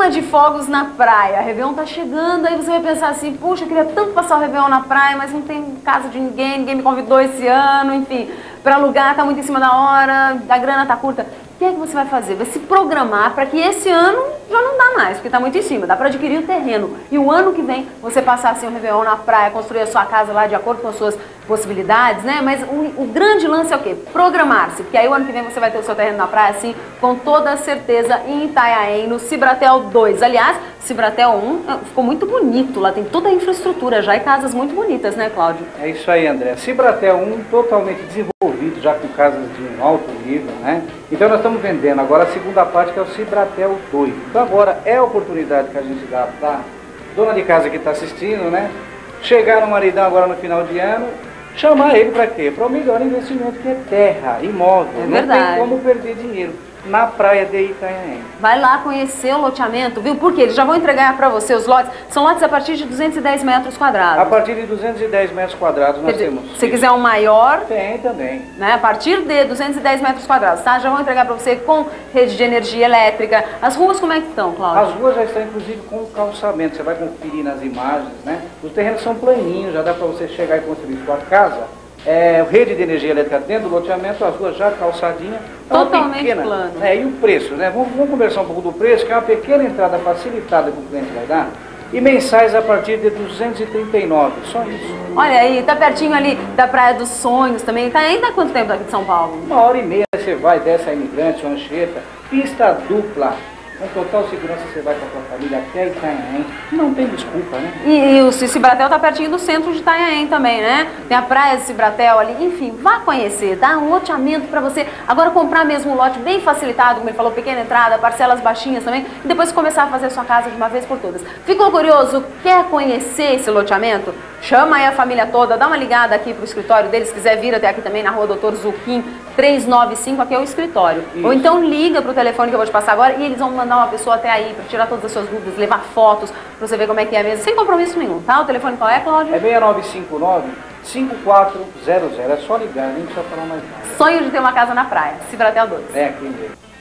Queima de fogos na praia. Réveillon tá chegando, aí você vai pensar assim, puxa, eu queria tanto passar o Réveillon na praia, mas não tem casa de ninguém me convidou esse ano, enfim, para alugar, tá muito em cima da hora, a grana tá curta. O que é que você vai fazer? Vai se programar para que esse ano já não dá mais, porque está muito em cima, dá para adquirir o terreno. E o ano que vem você passar assim um Réveillon na praia, construir a sua casa lá de acordo com as suas possibilidades, né? Mas o grande lance é o quê? Programar-se, porque aí o ano que vem você vai ter o seu terreno na praia, assim, com toda certeza, em Itanhaém, no Cibratel 2. Aliás, Cibratel 1 ficou muito bonito, lá tem toda a infraestrutura já e casas muito bonitas, né, Cláudio? É isso aí, André. Cibratel 1 totalmente desenvolvido, já com casas de um alto nível, né? Então nós estamos vendendo agora a segunda parte, que é o Cibratel 2. Então agora é a oportunidade que a gente dá para dona de casa que está assistindo, né? Chegar no maridão agora no final de ano, chamar ele para quê? Para o melhor investimento, que é terra, imóvel. É não verdade. tem como perder dinheiro na praia de Itanhaém. Vai lá conhecer o loteamento, viu? Porque eles já vão entregar para você os lotes. São lotes a partir de 210 metros quadrados. A partir de 210 metros quadrados nós temos. Se quiser um maior, tem também. Né? A partir de 210 metros quadrados, tá? Já vão entregar para você com rede de energia elétrica. As ruas como é que estão, Cláudio? As ruas já estão inclusive com calçamento. Você vai conferir nas imagens, né? Os terrenos são planinhos, já dá para você chegar e construir sua casa. Rede de energia elétrica dentro do loteamento, as ruas já calçadinhas. Totalmente plano. E o preço, né? Vamos conversar um pouco do preço, que é uma pequena entrada facilitada que o cliente vai dar. E mensais a partir de 239, só isso. Olha aí, tá pertinho ali da Praia dos Sonhos também. Tá ainda há quanto tempo daqui de São Paulo? 1h30 você vai, desce a Imigrante, Anchieta, pista dupla. Com total segurança você vai com a sua família até Itanhaém. Não tem desculpa, né? E o Cibratel tá pertinho do centro de Itanhaém também, né? Tem a praia de Cibratel ali. Enfim, vá conhecer, dá um loteamento para você. Agora comprar mesmo um lote bem facilitado, como ele falou, pequena entrada, parcelas baixinhas também. E depois começar a fazer a sua casa de uma vez por todas. Ficou curioso? Quer conhecer esse loteamento? Chama aí a família toda, dá uma ligada aqui pro escritório deles. Se quiser vir até aqui também na rua Doutor Zuquim 395, aqui é o escritório. Isso. Ou então liga pro telefone que eu vou te passar agora e eles vão mandar uma pessoa até aí para tirar todas as suas dúvidas, levar fotos para você ver como é que é mesmo, sem compromisso nenhum, tá? O telefone qual é, Cláudio? É 6959-5400, é só ligar, nem precisa falar mais nada. Sonho de ter uma casa na praia, Cibratel 2. É aqui mesmo.